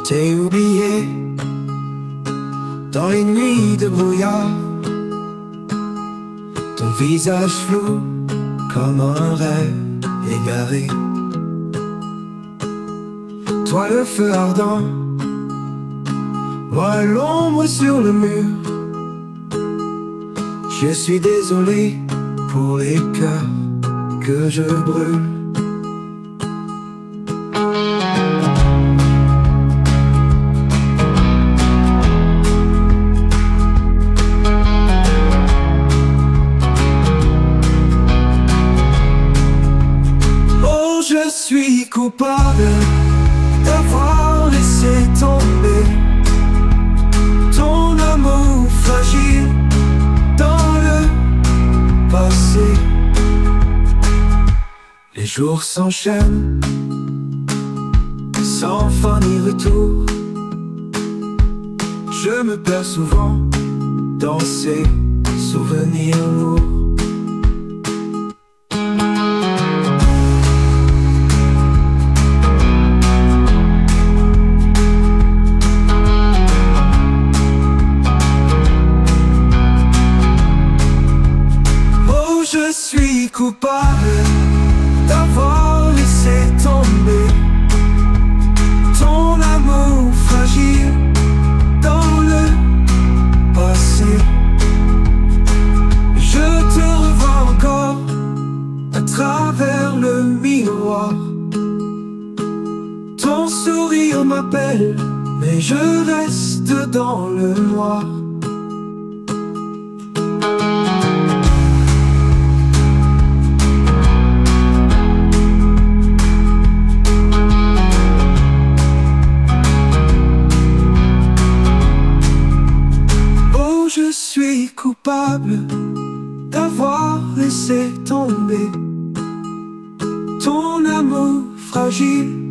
t'ai oublié dans les nuits de brouillard, ton visage flou comme un rêve égaré. Toi le feu ardent, moi l'ombre sur le mur. Je suis désolé pour les cœurs que je brûle. Oh, je suis coupable d'avoir laissé tomber ton amour fragile dans le passé. Les jours s'enchaînent sans fin ni retour. Je me perds souvent dans ces souvenirs lourds. Je suis coupable d'avoir laissé tomber ton amour fragile dans le passé. Je te revois encore à travers le miroir. Ton sourire m'appelle, mais je reste dans le noir. Je suis coupable d'avoir laissé tomber ton amour fragile